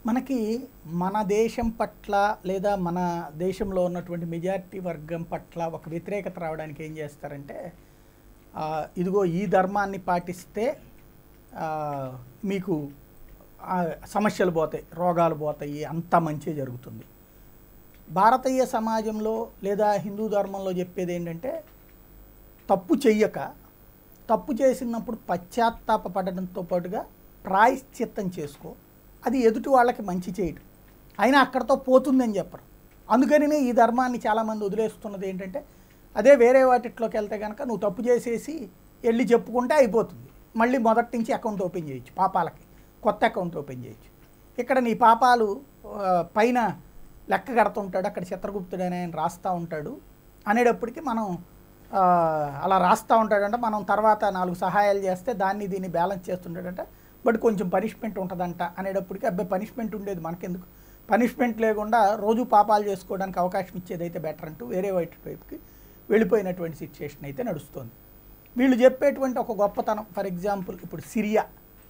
మనకి మన దేశం పట్ల లేదా మన దేశంలో ఉన్నటువంటి మెజారిటీ వర్గం పట్ల ఒక వ్యతిరేకత రావడానికి ఏం చేస్తారంటే ఇదిగో ఈ ధర్మాన్ని పాటిస్తే మీకు సమస్యలు పోతాయి, రోగాలు పోతాయి, అంతా మంచి జరుగుతుంది. భారతీయ సమాజంలో లేదా హిందూ ధర్మంలో చెప్పేది ఏంటంటే తప్పు చెయ్యక, తప్పు చేసినప్పుడు పశ్చాత్తాపపడడంతో పాటుగా ప్రాయశ్చిత్తం చేసుకో, అది ఎదుటి వాళ్ళకి మంచి చేయడం, అయినా అక్కడతో పోతుందని చెప్పరు. అందుకని ఈ ధర్మాన్ని చాలామంది వదిలేస్తున్నది ఏంటంటే అదే వేరే వాటిట్లోకి వెళ్తే కనుక నువ్వు తప్పు చేసేసి వెళ్ళి చెప్పుకుంటే అయిపోతుంది, మళ్ళీ మొదటి నుంచి అకౌంట్ ఓపెన్ చేయొచ్చు, పాపాలకి కొత్త అకౌంట్ ఓపెన్ చేయొచ్చు. ఇక్కడ నీ పాపాలు పైన లెక్క కడుతుంటాడు, అక్కడ చిత్రగుప్తుడు అని ఆయన రాస్తూ ఉంటాడు అనేటప్పటికీ మనం అలా రాస్తూ ఉంటాడంట. మనం తర్వాత 4 సహాయాలు చేస్తే దాన్ని దీన్ని బ్యాలెన్స్ చేస్తుంటాడంట, బట్ కొంచెం పనిష్మెంట్ ఉంటుందంట అనేటప్పటికీ అబ్బాయి పనిష్మెంట్ ఉండేది మనకెందుకు, పనిష్మెంట్ లేకుండా రోజు పాపాలు చేసుకోవడానికి అవకాశం ఇచ్చేదైతే బెటర్ అంటూ వేరే వైపుకి వెళ్ళిపోయినటువంటి సిచ్యుయేషన్ అయితే నడుస్తుంది. వీళ్ళు చెప్పేటువంటి ఒక గొప్పతనం, ఫర్ ఎగ్జాంపుల్ ఇప్పుడు సిరియా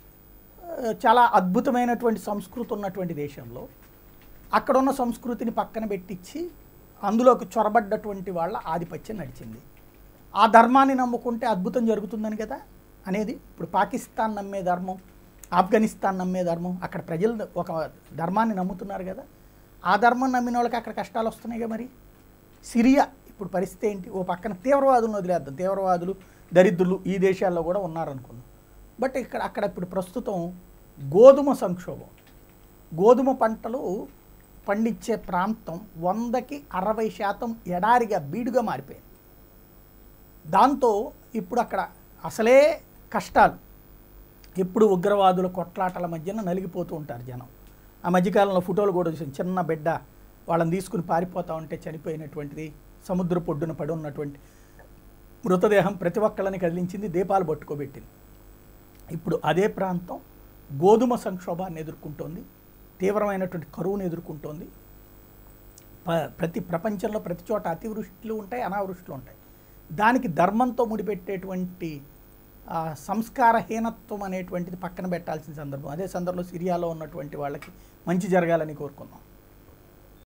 చాలా అద్భుతమైనటువంటి సంస్కృతి ఉన్నటువంటి దేశంలో అక్కడున్న సంస్కృతిని పక్కన పెట్టించి అందులోకి చొరబడ్డటువంటి వాళ్ళ ఆధిపత్యం నడిచింది. ఆ ధర్మాన్ని నమ్ముకుంటే అద్భుతం జరుగుతుందని కదా అనేది. ఇప్పుడు పాకిస్తాన్ నమ్మే ధర్మం, ఆఫ్ఘనిస్తాన్ నమ్మే ధర్మం, అక్కడ ప్రజలు ఒక ధర్మాన్ని నమ్ముతున్నారు కదా, ఆ ధర్మం నమ్మిన వాళ్ళకి అక్కడ కష్టాలు వస్తున్నాయిగా. మరి సిరియా ఇప్పుడు పరిస్థితి ఏంటి? ఓ పక్కన తీవ్రవాదులను వదిలేద్దాం, తీవ్రవాదులు దరిద్రులు ఈ దేశాల్లో కూడా ఉన్నారనుకున్నాం, బట్ అక్కడ ఇప్పుడు ప్రస్తుతం గోధుమ సంక్షోభం, గోధుమ పంటలు పండించే ప్రాంతం 100కి 60% ఎడారిగా బీడుగా మారిపోయింది. దాంతో ఇప్పుడు అక్కడ అసలే కష్టాలు, ఎప్పుడు ఉగ్రవాదుల కొట్లాటల మధ్యన నలిగిపోతూ ఉంటారు జనం. ఆ మధ్యకాలంలో ఫోటోలు కూడా చూసాను, చిన్న బిడ్డ వాళ్ళని తీసుకుని పారిపోతూ ఉంటే చనిపోయినటువంటిది, సముద్ర పొడ్డున పడి ఉన్నటువంటి మృతదేహం ప్రతి ఒక్కళ్ళని కదిలించింది, దీపాలు పట్టుకోబెట్టింది. ఇప్పుడు అదే ప్రాంతం గోధుమ సంక్షోభాన్ని ఎదుర్కొంటోంది, తీవ్రమైనటువంటి కరువును ఎదుర్కొంటోంది. ప్రపంచంలో ప్రతి చోట అతివృష్టిలు ఉంటాయి, అనావృష్టిలు ఉంటాయి. దానికి ధర్మంతో ముడిపెట్టేటువంటి సంస్కారహీనత్వం అనేటువంటిది పక్కన పెట్టాల్సిన సందర్భం. అదే సందర్భంలో సిరియాలో ఉన్నటువంటి వాళ్ళకి మంచి జరగాలని కోరుకుందాం.